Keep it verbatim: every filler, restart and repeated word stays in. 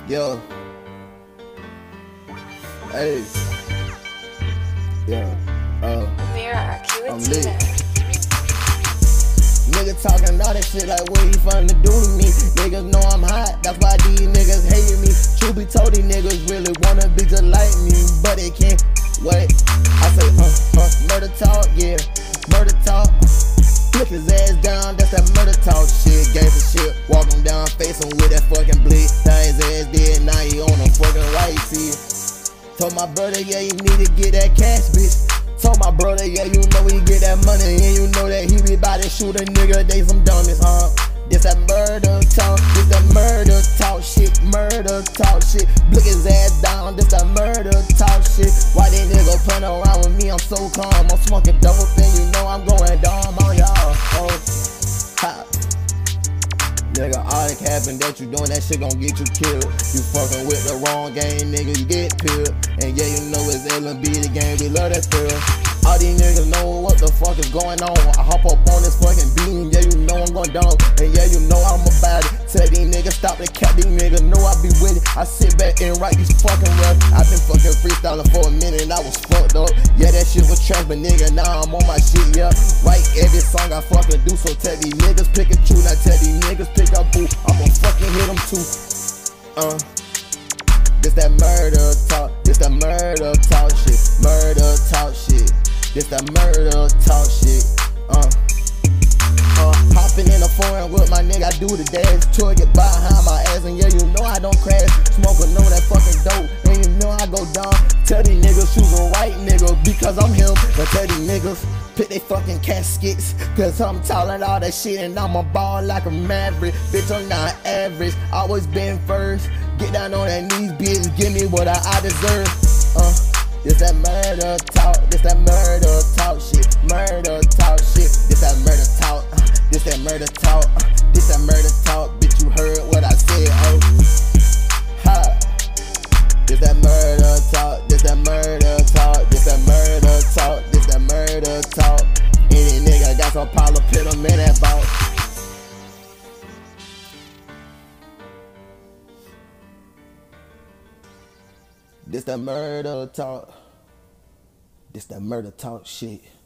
Yo. Hey. Yeah. Uh. I'm lit. Nigga talking all that shit like what he finna do to me. Niggas know I'm hot, that's why these niggas hating me. Truth be told, these niggas really wanna be just like me, but they can't. Wait, I say, uh, uh, murder talk, yeah, murder talk. Flick his ass down, that's that murder talk shit. Gave a shit, walk him down, face him with that fucking bleed. Now his ass dead, now he on a fucking right seat. Told my brother, yeah, you need to get that cash, bitch. Told my brother, yeah, you know he get that money, and you know that he be about to shoot a nigga, they some dummies, huh? This that murder talk, this that murder talk shit, murder talk shit. Blick his ass down, this that murder talk shit. Why they niggas playing around with me? I'm so calm, I'm smoking dope, and you know I'm going dumb on y'all. Oh, ha. Nigga, all the capping that you doing, that shit gon' get you killed. You fucking with the wrong game, nigga, you get peeled. And yeah, you know it's L and B, the game, we love that pill. All these niggas know what the fuck is going on. I hop up on this fucking beam, yeah, you know I'm going down. And yeah, you know I'm about it. Tell these niggas stop the cap, these niggas know I be with it. I sit back and write these fucking raps. I been fucking freestyling for a minute and I was fucked up. Yeah, that shit was trash, but nigga, now I'm on my shit, yeah. Write every song I fucking do, so tell these niggas pick and choose. Now tell these niggas pick up boo, I'ma fucking hit them too. Uh, this that murder talk, this that murder talk shit, murder talk shit. This that murder talk shit. Uh, uh, hopping in the foreign with my nigga, I do the dash. Tour get behind my ass, and yeah, you know I don't crash. Smoking on that fucking dope, and you know I go down. Tell these niggas choose a right nigga because I'm him. But tell these niggas pick they fucking caskets, cause I'm talking all that shit and I'm a ball like a maverick. Bitch, I'm not average, always been first. Get down on that knees, bitch, give me what I, I deserve. Uh. This that murder talk, this that murder talk shit, murder talk shit, this that murder talk, uh, this that murder talk, uh, this that murder talk, bitch, you heard what I said, oh, ha. This that murder talk, this that murder talk, this that murder talk, this that murder talk. Any nigga got some pile of pit him in that bout. This that murder talk. This that murder talk shit.